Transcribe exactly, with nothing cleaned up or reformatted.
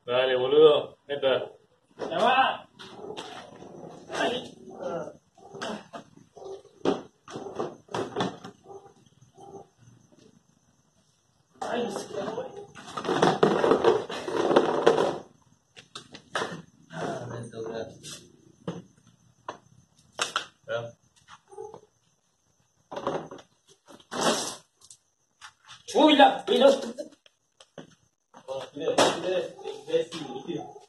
Dale, boludo. Neta. ¡Ya va! ¡Ay! ¡Ay, se quedó, güey! Ah, me toca. Ya. ¡Uy, la pelota! Oh, mire, mire, imbécil.